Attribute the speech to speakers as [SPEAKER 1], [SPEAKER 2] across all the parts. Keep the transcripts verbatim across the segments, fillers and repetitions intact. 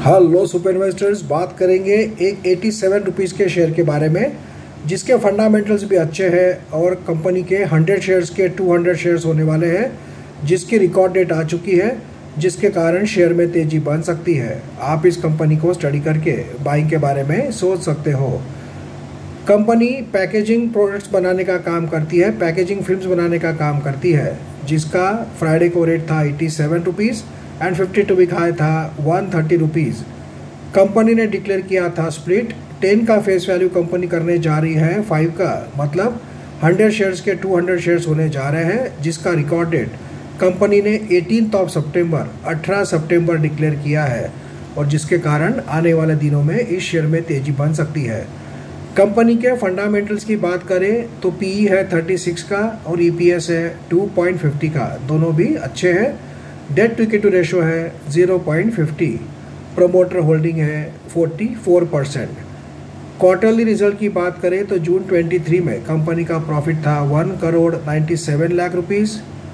[SPEAKER 1] Hello super investors, बात करेंगे एक एटी सेवन रुपीज़ के शेयर के बारे में जिसके फंडामेंटल्स भी अच्छे हैं और कंपनी के हंड्रेड शेयर्स के टू हंड्रेड शेयर्स होने वाले हैं, जिसकी रिकॉर्ड डेट आ चुकी है, जिसके कारण शेयर में तेज़ी बन सकती है। आप इस कंपनी को स्टडी करके बाइंग के बारे में सोच सकते हो। कंपनी पैकेजिंग प्रोडक्ट्स बनाने का काम करती है, पैकेजिंग फिल्म्स बनाने का काम करती है, जिसका फ्राइडे को रेट था eighty seven rupees and fifty two week high था वन थर्टी रुपीज़। कंपनी ने डिक्लेयर किया था स्प्लिट, टेन का फेस वैल्यू कंपनी करने जा रही है फाइव का, मतलब हंड्रेड शेयर्स के टू हंड्रेड शेयर्स होने जा रहे हैं, जिसका रिकॉर्ड डेट कंपनी ने एटीन ऑफ सितंबर अठारह सितंबर डिक्लेयर किया है और जिसके कारण आने वाले दिनों में इस शेयर में तेज़ी बन सकती है। कंपनी के फंडामेंटल्स की बात करें तो पीई है थर्टी सिक्स का और ईपीएस है टू पॉइंट फिफ्टी का, दोनों भी अच्छे हैं। डेट टू इक्विटी रेशो है zero point fifty, promoter holding है forty four percent. Quarterly result की बात करें तो जून तेईस में कंपनी का प्रॉफिट था one crore ninety seven lakh rupees.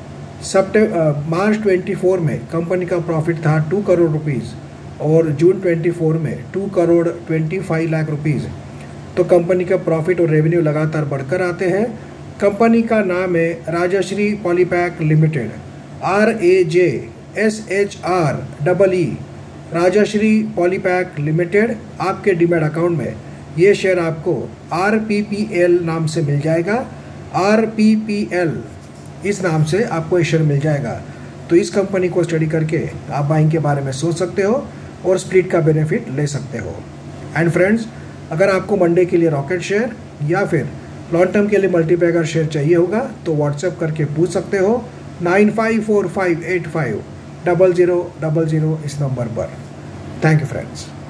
[SPEAKER 1] सितंबर मार्च चौबीस में कंपनी का प्रॉफिट था टू करोड़ रुपीज़ और जून चौबीस में two crore twenty five lakh rupees. तो कंपनी का प्रॉफिट और रेवेन्यू लगातार बढ़कर आते हैं। कंपनी का नाम है Rajshree Polypack limited, R A J S H R double E, Rajshree Polypack limited. आपके डीमैट अकाउंट में ये शेयर आपको आर पी पी एल नाम से मिल जाएगा, आर पी पी एल इस नाम से आपको ये शेयर मिल जाएगा। तो इस कंपनी को स्टडी करके आप बाइंग के बारे में सोच सकते हो और स्प्लिट का बेनिफिट ले सकते हो। एंड फ्रेंड्स, अगर आपको मंडे के लिए रॉकेट शेयर या फिर लॉन्ग टर्म के लिए मल्टीपैगर शेयर चाहिए होगा तो व्हाट्सएप करके पूछ सकते हो nine five four five eight five double zero double zero इस नंबर पर। Thank you friends.